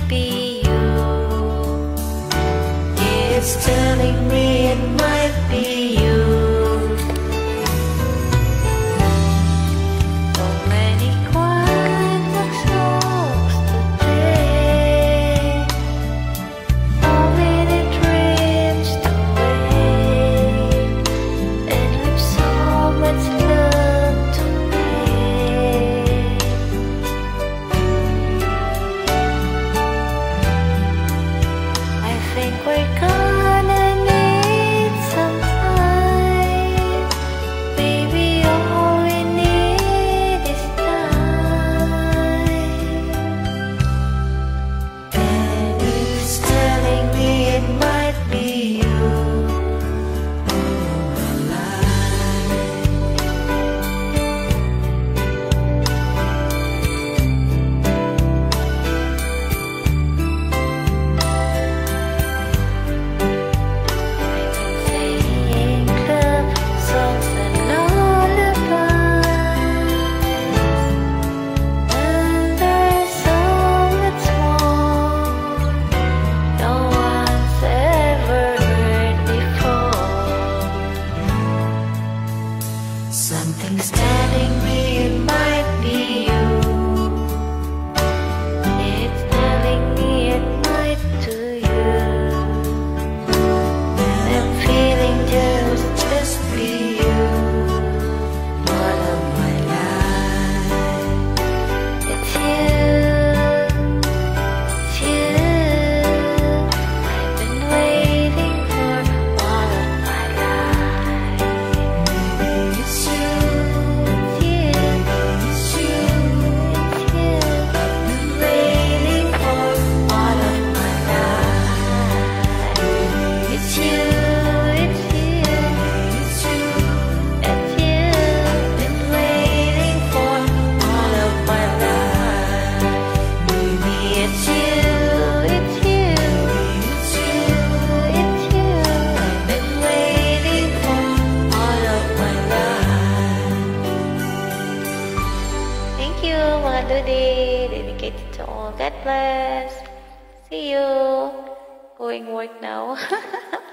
be you. It's telling me it might be you. So many quiet songs today, so many dreams to wait, and with so much love to make. I think we're gonna need some time. Baby, all we need is time. And it's telling me it might be you. Saying love songs and lullabies, and there's so much more no one's ever heard before. Something's telling me it might be you. It's telling me it might to you. And I'm feeling just be you. All of my life, it's you, it's you. I've been waiting for all of my life. It's you, it's you, it's you, it's you. I've been waiting for all of my life. It's you, it's you, it's you, it's you. Been waiting for all of my life. Baby, it's you, it's you, it's you, it's you. I've been waiting for all of my life. Thank you, mga Lodi. Dedicated to all. God bless. See you. Going work now.